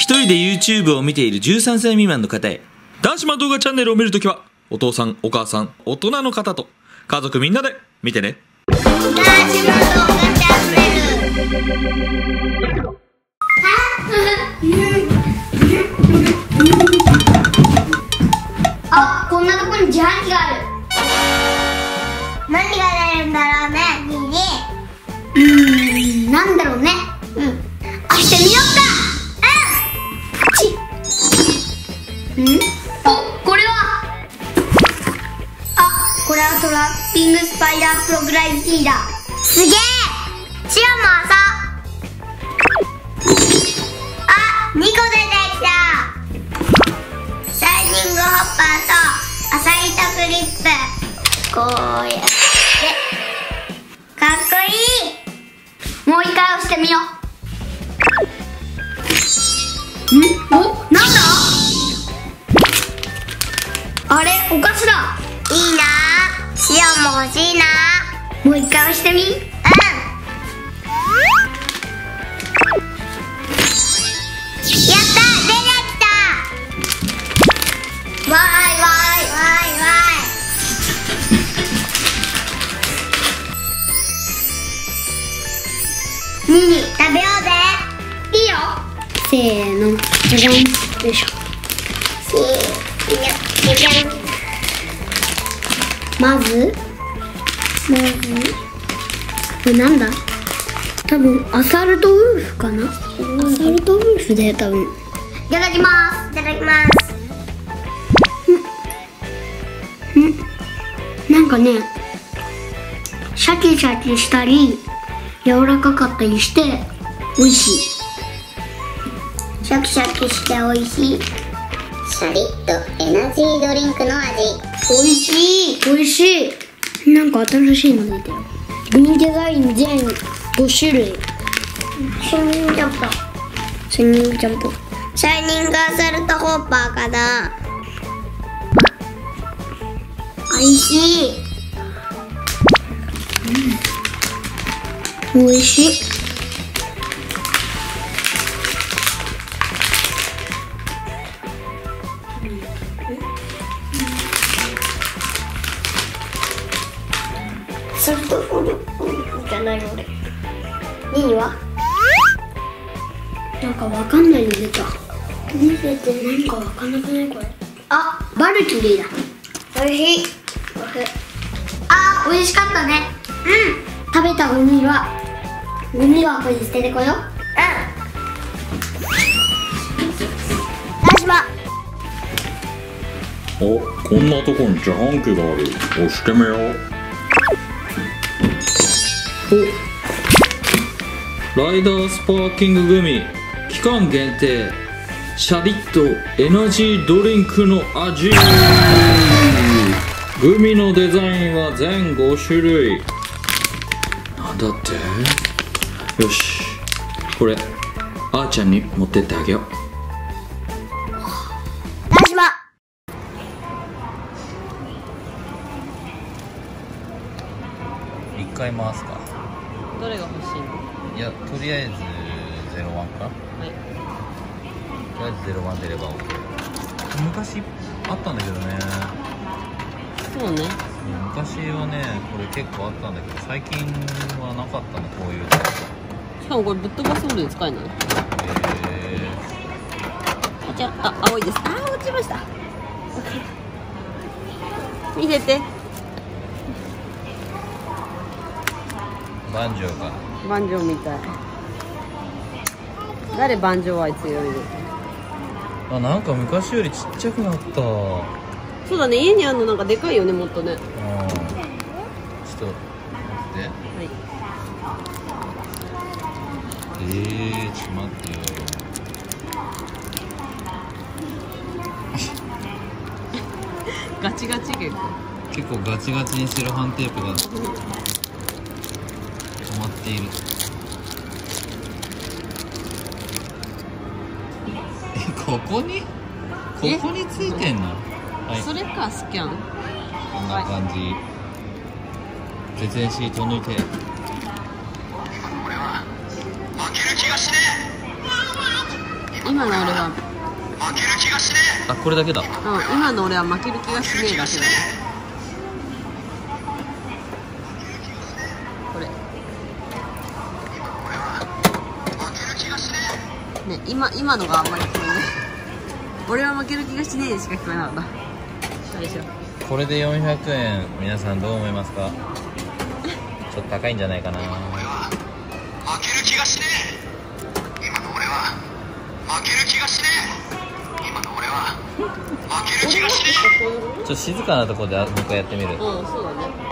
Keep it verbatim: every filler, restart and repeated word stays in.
一人で YouTube を見ているじゅうさんさい未満の方へ。男子マン動画チャンネルを見るときは、お父さん、お母さん、大人の方と、家族みんなで見てね。 男子マン動画チャンネル。あ、こんなとこに自販機がある。何が出るんだろうね、にいに。うーん、なんだろうね。うん。押してみよっか。うん。ち。ん？お、これは。あ、これはトラッピングスパイダープログライズ T だ。すげえ。シオも朝。あ、にこ出てきた。シャイニングホッパーとアサリとクリップ。こうやってかっこいい。もう一回押してみよう。ん？お、なんだ？あれ、お菓子だ。いいな。塩も欲しいな。もう一回押してみ。うん。やった、出てきた。わーいわーいわーいわーい。にに、食べようぜ。いいよ。せーの、じゃじゃん。よいしょ。せーの、じゃじゃん。まずまずこれなんだ。多分アサルトウルフかな。アサルトウルフで多分。いただきます。いただきます。んんなんかね、シャキシャキしたり柔らかかったりして美味しい。シャキシャキして美味しい。シャリッとエナジードリンクの味。美味しい。美味しい。なんか新しいの出たよ。グミデザイン全ご種類。シャイニングジャンプ。シャイニングジャンプ。シャイニングアサルトホッパーかな。美味しい。うん、美味しい。ソフトフルじゃない俺。にいはなんかわかんないの出た。見せて。なんかわかんなくないこれ。あ、バルキリーだ。おいしい。あ、おいしかったね。うん。食べたゴミはゴミ箱に捨ててこよう。うん。大島。 お、こんなとこに自販機がある。押してみよう。お、ライダースパーキンググミ期間限定シャリッとエナジードリンクの味。グミのデザインは全ご種類。なんだって。よし、これあーちゃんに持ってってあげよう。 大島。 一回回すか。 どれが欲しいの？ いや、とりあえずゼロワンか。 はい。 とりあえずゼロワン出れば OK。昔あったんだけどね。 そうね。 昔はね、これ結構あったんだけど、最近はなかったの、こういうの。 しかもこれぶっ飛ばすので使えない。 へあちゃ、あ、青いです。あー、落ちました。見せて。 ー、バンジョーか。 バンジョーみたい。誰バンジョーは強いで。 あ、なんか昔よりちっちゃくなった。 そうだね、家にあるのなんかでかいよね、もっとね。 うん。ちょっと待って。 はい。 えー、ちょっと待ってよ。 ガチガチ結構。 結構ガチガチにセロハンテープが止まっている。え、ここにここについてんの？はい、 それかスキャン。 こんな感じ。絶縁シート抜いて。 今今の俺はあ、これだけだ。 うん今の俺は負ける気がしねえだけどこれね今今のがあんまり聞こえない俺は負ける気がしねえでしか聞こえなかったよいしょこれでよんひゃくえん、皆さんどう思いますか？ちょっと高いんじゃないかな。 負ける気がしねえ。今の俺は負ける気がしねえ。今の俺は負ける気がしねえ。 ちょっと静かなところでもう一回やってみる。 うんそうだね